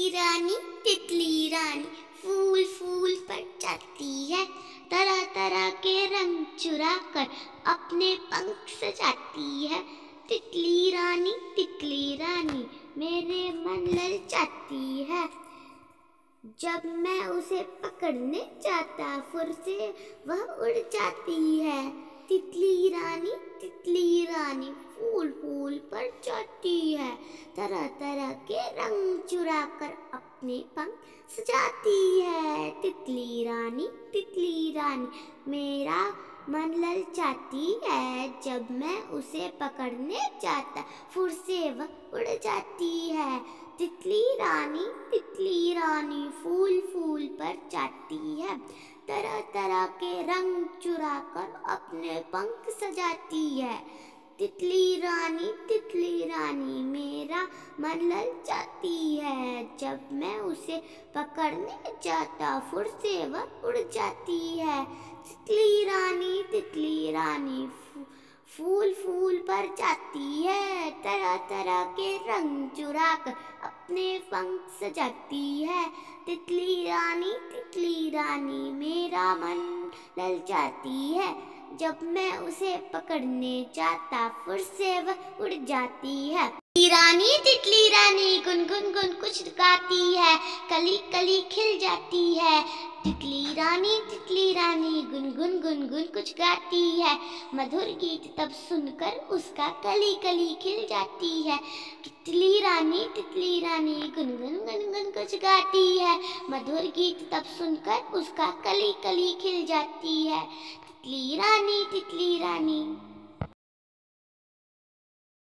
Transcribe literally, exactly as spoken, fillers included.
रानी तितली रानी फूल फूल पर जाती है, तरह तरह के रंग चुरा कर अपने पंख सजाती है। तितली रानी तितली रानी मेरे मन ललचाती है, जब मैं उसे पकड़ने जाता फुर से वह उड़ जाती है। तितली रानी तितली रानी फूल फूल पर जाती है, तरह तरह के रंग चुरा कर अपने पंख सजाती है। तितली रानी तितली रानी मेरा मन ललचाती है, जब मैं उसे पकड़ने जाता फुर से वह उड़ जाती है। तितली रानी तितली रानी फूल फूल पर जाती है, तरह तरह के रंग चुरा कर अपने पंख सजाती है। तितली रानी तितली रानी मेरा मन ललचाती है, जब मैं उसे पकड़ने जाता फुर से वह उड़ जाती है। तितली रानी तितली रानी फूल फूल पर जाती है, तरह तरह के रंग चुरा कर अपने पंख सजाती है। तितली रानी तितली रानी मेरा मन ललचाती है, जब मैं उसे पकड़ने जाता फुर से वह उड़ जाती है। तितली रानी तितली रानी गुनगुन गुन कुछ गाती है, कली कली खिल जाती है। तितली रानी तितली रानी गुनगुन गुनगुन कुछ गाती है, मधुर गीत तब सुनकर उसका कली कली खिल जाती है। तितली रानी तितली रानी गुनगुन गुनगुन कुछ गाती है, मधुर गीत तब सुनकर उसका कली कली खिल जाती है। तितली रानी तितली रानी